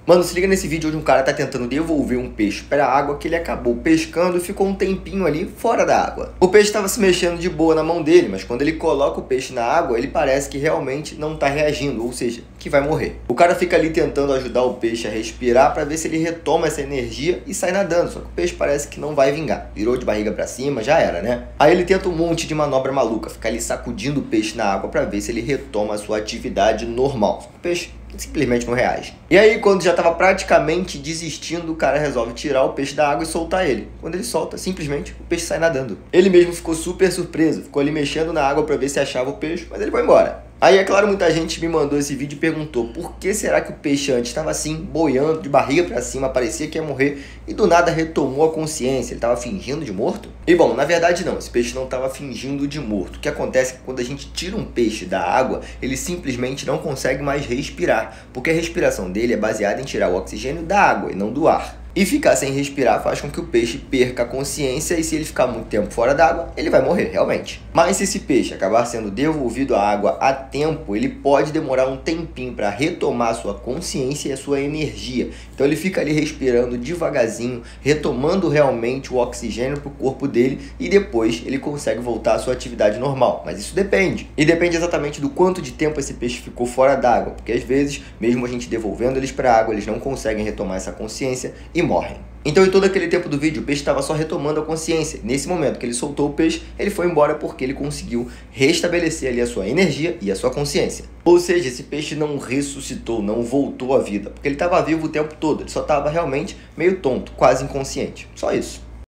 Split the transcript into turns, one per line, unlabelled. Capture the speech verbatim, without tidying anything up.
Mano, se liga nesse vídeo onde um cara tá tentando devolver um peixe para a água que ele acabou pescando e ficou um tempinho ali fora da água. O peixe estava se mexendo de boa na mão dele, mas quando ele coloca o peixe na água, ele parece que realmente não tá reagindo, ou seja, que vai morrer. O cara fica ali tentando ajudar o peixe a respirar para ver se ele retoma essa energia e sai nadando, só que o peixe parece que não vai vingar. Virou de barriga para cima, já era, né? Aí ele tenta um monte de manobra maluca, fica ali sacudindo o peixe na água para ver se ele retoma a sua atividade normal. O peixe simplesmente não reage. E aí, quando já estava praticamente desistindo, o cara resolve tirar o peixe da água e soltar ele. Quando ele solta, simplesmente o peixe sai nadando. Ele mesmo ficou super surpreso, ficou ali mexendo na água para ver se achava o peixe, mas ele foi embora. Aí, é claro, muita gente me mandou esse vídeo e perguntou por que será que o peixe antes estava assim, boiando, de barriga para cima, parecia que ia morrer e do nada retomou a consciência, ele estava fingindo de morto? E bom, na verdade não, esse peixe não estava fingindo de morto. O que acontece é que quando a gente tira um peixe da água, ele simplesmente não consegue mais respirar, porque a respiração dele é baseada em tirar o oxigênio da água e não do ar. E ficar sem respirar faz com que o peixe perca a consciência e se ele ficar muito tempo fora d'água, ele vai morrer, realmente. Mas se esse peixe acabar sendo devolvido à água a tempo, ele pode demorar um tempinho para retomar a sua consciência e a sua energia. Então ele fica ali respirando devagarzinho, retomando realmente o oxigênio para o corpo dele e depois ele consegue voltar à sua atividade normal. Mas isso depende. E depende exatamente do quanto de tempo esse peixe ficou fora d'água, porque às vezes, mesmo a gente devolvendo eles para a água, eles não conseguem retomar essa consciência e morrem. Então, em todo aquele tempo do vídeo, o peixe estava só retomando a consciência. Nesse momento que ele soltou o peixe, ele foi embora porque ele conseguiu restabelecer ali a sua energia e a sua consciência. Ou seja, esse peixe não ressuscitou, não voltou à vida, porque ele estava vivo o tempo todo, ele só estava realmente meio tonto, quase inconsciente. Só isso.